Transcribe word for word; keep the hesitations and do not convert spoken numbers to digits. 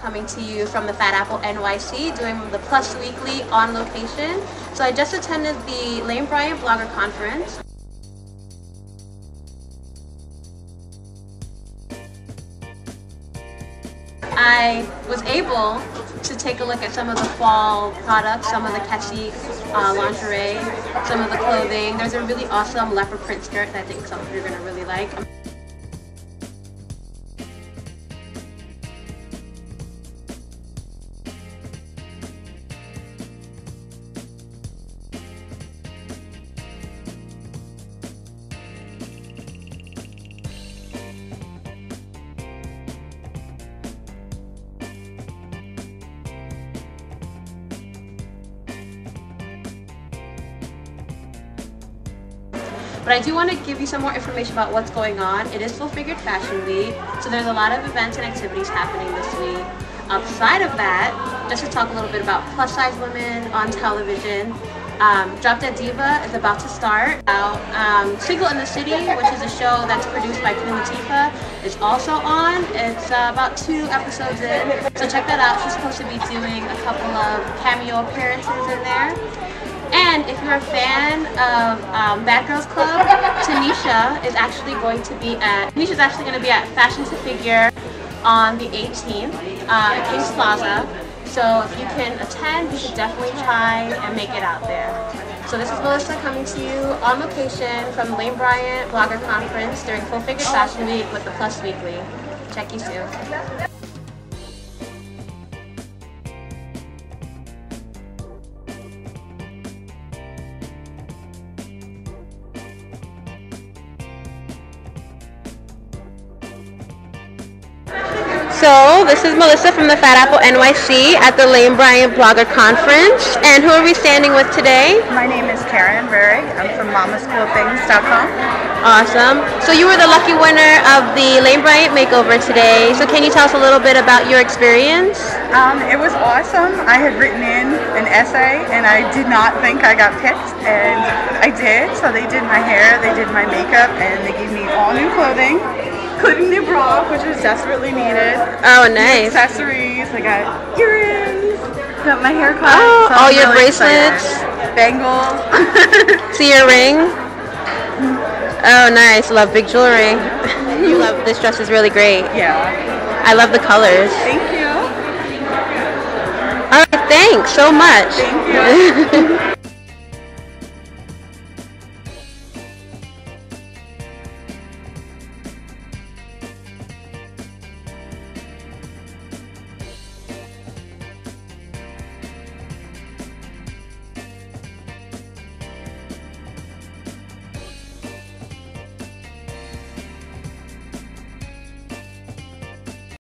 coming to you from the Fat Apple N Y C, doing the Plus Weekly on location. So I just attended the Lane Bryant Blogger Conference. I was able to take a look at some of the fall products, some of the catchy uh, lingerie, some of the clothing. There's a really awesome leopard print skirt that I think some of you are going to really like. But I do want to give you some more information about what's going on. It is Full Figured Fashion Week, so there's a lot of events and activities happening this week. Outside of that, just to talk a little bit about plus size women on television, um, Drop Dead Diva is about to start. Um, Single in the City, which is a show that's produced by Queen Latifah, is also on. It's uh, about two episodes in, so check that out. She's supposed to be doing a couple of cameo appearances in there. And if you're a fan of um, Bad Girls Club, Tanisha is actually going to be at Tanisha's actually going to be at Fashion to Figure on the eighteenth uh, at Kings Plaza. So if you can attend, you should definitely try and make it out there. So this is Melissa coming to you on location from the Lane Bryant Blogger Conference during Full Figured Fashion Week with the Plus Weekly. Check you soon. So, this is Melissa from the Fat Apple N Y C at the Lane Bryant Blogger Conference. And who are we standing with today? My name is Karen Berry. I'm from mamas cool things dot com. Awesome. So you were the lucky winner of the Lane Bryant Makeover today. So can you tell us a little bit about your experience? Um, it was awesome. I had written in an essay and I did not think I got picked, and I did. So they did my hair, they did my makeup, and they gave me all new clothing. Including new bra, which was desperately needed. Oh, nice. New accessories. I got earrings. Got my hair cut. Oh, so all I'm your really bracelets. excited. Bangles. See your ring? Oh, nice. Love big jewelry. You love this dress is really great. Yeah. I love the colors. Thank you. All right, thanks so much. Thank you.